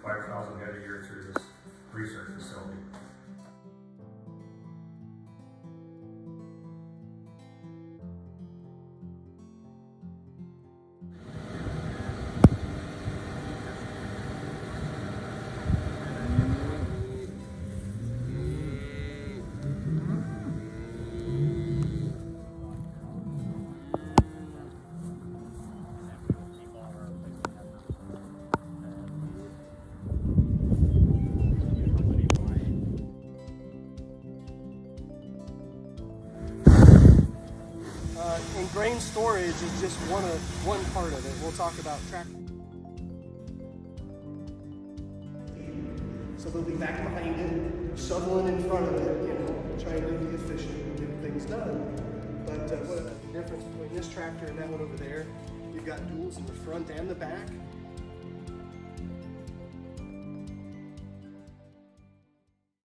5,000 head a year through this research facility. And grain storage is just one part of it. We'll talk about tractor. So they'll be back behind it, shoveling in front of it, you know, trying to be efficient and get things done. But what the difference between this tractor and that one over there, you've got duals in the front and the back.